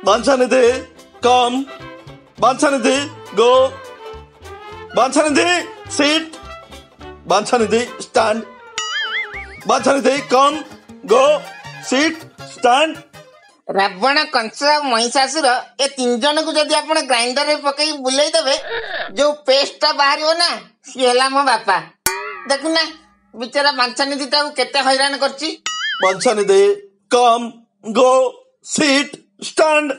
banchanidhi, come. Banchanidhi, go. Banchanidhi, sit. Banchanidhi, stand. Banchanidhi, come, go, sit, stand. Ravan Kans Mahishasura ए 3 जन को जदि आपण grinder रे पकई बुलाई देबे जो पेस्ट बाहरियो ना सी हला मो बापा देखुना बिचारा बांछानिधि ताऊ केते हैरान करची Banchanidhi, come, go, sit, stand.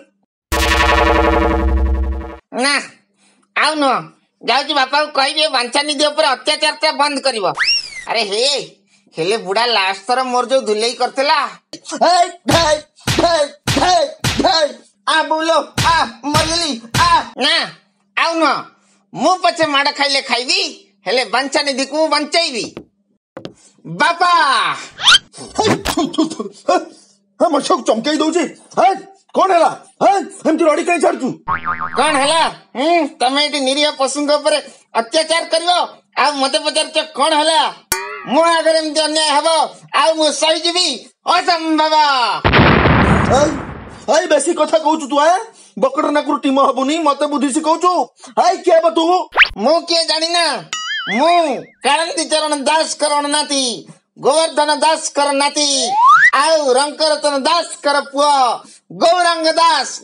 ना आउ न जाउची बापा को कहबे बांछानिधि ऊपर अत्याचार बंद करिवो अरे हे हेले बुढ़ा लास्ट थर मोर जो धुलई करतला आ बोलो आ मरली आ ना आउ न मु पछे माड़ खाइले खाइबी हेले बांछानिधि को बंचाइबी बापा हम सब चमकाई दउची कौन हैला हमती रडी काई छाड़चू कौन हैला तमे एटी निरीह पशु के ऊपर अत्याचार करिवो आ मते पचार कौन हैला मो आगर एमती अन्याय हबो आ मु सही जीवी असंभव हाय बेसी कथा कहूचू तू बकड़ नाकुर टीम हबुनी मते बुद्धि सिखौचू हाय के बा तू मु के जानी ना मु कांति चरण दास करण नाती गोवर्धन दास कर नाती आउ रंकरतन दास कर पुआ गौरांग दास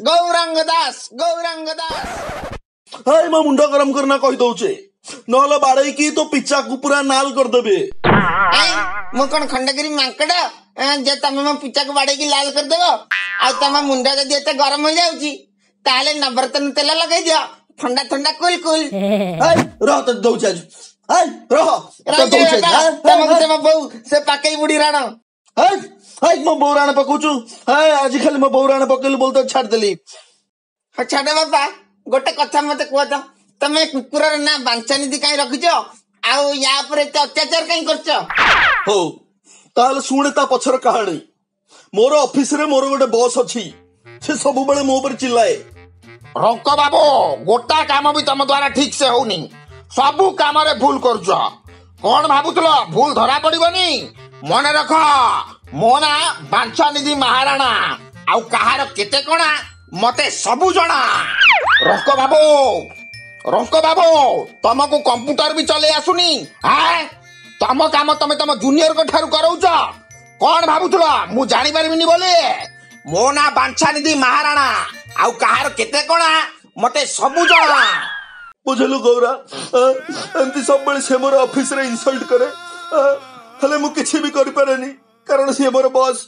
हाय मा मुंडा गरम करना कहि दउचे नहले बाड़ई की तो पिच्चा को पूरा नाल कर देबे मु कोन खंडगिरी मांकड़ जे तमे मो पिच्चा को बाड़ई की लाल कर देबो आ तमे मुंडा जदी एते गरम हो जाउची ताले नवरत्न तेल लगाई दियो ठंडा ठंडा कुल हाय रह त दउचे आज हाय रह त दउचे तमे बहु से पाकई बुडी राणो हाय हाय मो बौराण पकोचू हाय आज खाली मो बौराण पकेल बोलतो छाड़ देली छाड़े बाबा गोटे कथा मते कहत तमे कुकुरर ना बांछानिधि काई रखिछो आउ या पर एते अत्याचार काई करछो हो ताल सुने ता पछर कहानी मोर ऑफिस रे मोर गोटे बॉस अछि से सब बेले मो ऊपर चिल्लाए रंक बाबू गोटा काम भी तुम द्वारा ठीक से होनी सबू काम रे भूल करछ कौन भाबुतलो भूल धरा पड़िबनी मन रख मो ना बांछानिधि महाराणा आउ कहार केते कोना मते सबू जणा रंक बाबू तुमको कंप्यूटर भी चले आसुनी हां तम काम तमे तम जूनियर को ठारू करौछ कौन भाबुतलो मु जानि परबिनी बोले मो ना बांछानिधि महाराणा आउ कहार केते कोना मते सबू जणा बुझलु गौरा एमती सब बेले से मोर ऑफिस रे इंसल्ट करे हले मु किछि भी करि पारेनी कारण से मोर बॉस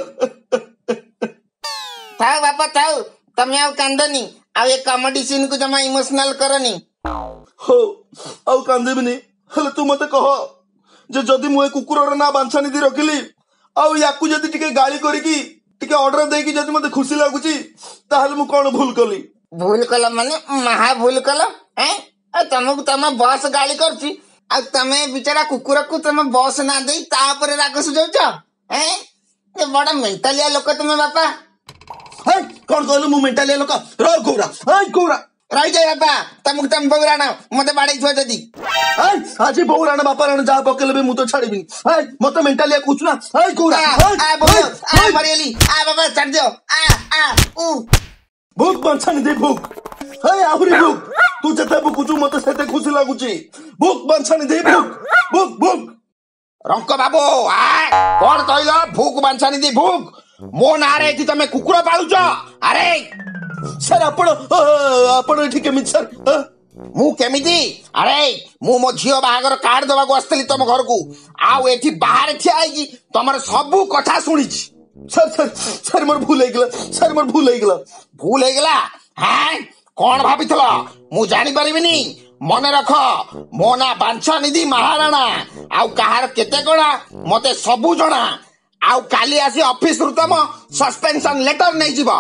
थाउ बापा थाउ तमे आउ कांदनी आउ ए कॉमेडी सीन को जमा इमोशनल करनी हो आउ कांदेबिनी हले तू मते कह जे जदी मु ए कुकुरर ना बांछानिधि रखिली आउ याकू जदी टिके गाली करिकी टिके ऑर्डर देकी जदी मते खुशी लागुची ताहले मु कोन भूल कली भूल कल माने महा भूल कल हैं तमको तम बॉस गाली करची आ तमे बिचारा कुकुर को तम बॉस ना देई ता पर राग सुझौछ हैं ए बड़ा मेंटलिया लोक तमे बापा हाय कोन कहलु मु मेंटलिया लोक रो गौरा हाय गौरा रही जाए बापा तमको तम बौराना मते बाड़ई थो जदी हाय आज बौराना बापा रण जा पकेले बे मु तो छाड़ीबिनी हाय मते मेंटलिया कुछ ना हाय गौरा आ बोल आ मरियली आ बाबा छाड़ दियो आ ऊ भूक बांछानिधि भूक हाय आहुरी भूक तू जते भूकुचू मते सेते खुशी लागुची भूक बांछानिधि भूक रंक बाबू कौन कहलो भूक बांछानिधि भूक मो नारे थी तमे कुकुर पालुछ अरे सर आपण ठीक है सर मु केमिति अरे मु मो झियो बाहागर कार्ड दबा को आस्तली तम घर को आउ एठी बाहर ठिया आइकी तमर सबू कथा सुनिछि सर मोर भूल हो गला हैं कौन भाबिथलो मु जानि परिबिनी मन रख मो ना बांछानिधि महाराणा आउ कहार केते कोना मते सबू जणा आउ काली आसी ऑफिस रु तम सस्पेंशन लेटर नै जिवो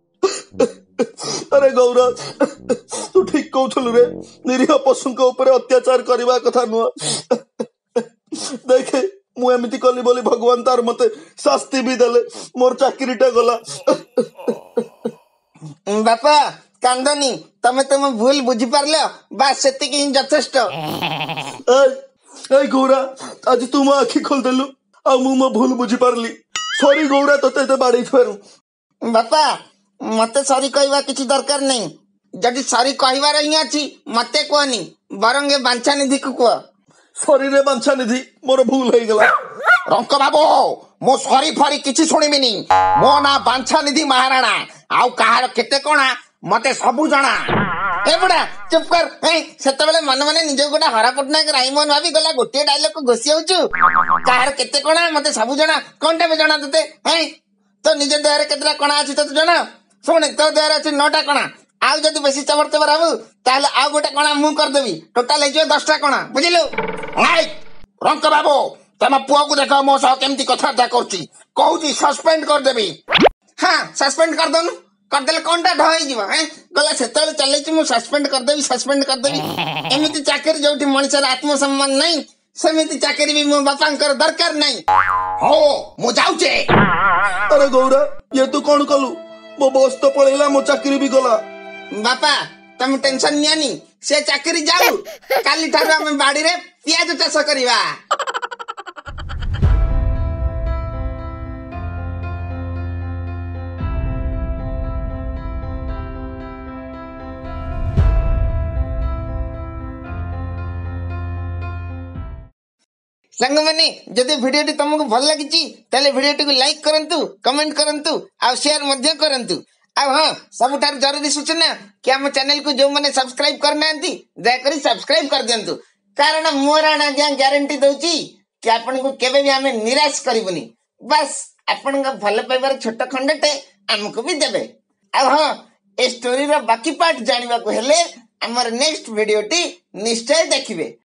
अरे गौरा तू ठीक कहथलु रे निरीह पशु के ऊपर अत्याचार करबा कथा नुआ देखे मु एमिति कली बोली भगवान तार मते शास्ति भी देले मोर चाकरीटा गला बापा कांदनी तमे तम भूल बुझी पारलो बस सेतिकी ही यथेष्ट ए गौरा आज तू मो आखि खोल देलु आ मु मो भूल बुझी पारली सॉरी गौरा तते ते बाड़ी छुएरु बापा मते सॉरी कहवा किसी दरकार नहीं जदि सॉरी कहवार ही अछि मते कहनी बरंगे बांछानिधि को कह सॉरी रे बांछानिधि मोर भूल हो गला रंक बाबू मो सरी फरी किछि सुनिबिनी मो ना बांछानिधि महाराणा आउ कहार केते कोणा मते सबु जणा ए बुढ़ा चुप कर सेतबेले मन मन निज गोटा हरा पटनायक राइमोहन भाभी गला गोटे डायलॉग को घोषी होचु कहार केते कोणा मते सबु जणा कोनटा में जणा तते तो निज देहरे केतरा कोणा अछि तते जणा सुन तो देहरे अछि 9टा कोणा आउ जदि बेसी चबर चबर हबु ताले आउ गोटे कोणा मु कर देबी टोटल हे 10टा कोणा बुझिलु नाइ रंक बाबू तम पुआ को देखो मो सह केमती कथार्ता करछि कहूची सस्पेंड कर देबी हाँ सस्पेंड कर दोनु करदेले कोनटा ढई जीव गला सेतबेले चलैछि मु सस्पेंड कर देबी एमिति चाकरी जोठी मनिषर आत्मसम्मान नहीं सेमिति चाकरी भी मो बापांकर दरकार नहीं हो मु जाउचे अरे गौरा ये तू कौन कलु मो बस तो पळेला मो चाकरी भी गला बापा तुम टेंशन नियानी से चाकरी जाऊ काली ठारू आमे बाड़ी रे पियाज चाष करिवा संग मैंने जदि वीडियो तुमको भल लगी ताले वीडियो को लाइक करंतु कमेंट करंतु आ शेयर मध्य करंतु आ हाँ सबुठार जरूरी सूचना कि आम चैनल को जो मैंने सब्सक्राइब करना दयाकोरी सब्सक्राइब कर दियंतु कारण मोर आज्ञा गारंटी दउची कि आपन को केबे भी आमे निराश करबुनी बस आपन का भल पाइबार छोट खंडटे हमको भी देबे आ हाँ ए स्टोरी रो बाकी पार्ट जानिबा को हेले हमर नेक्स्ट वीडियो टी निश्चय देखिबे।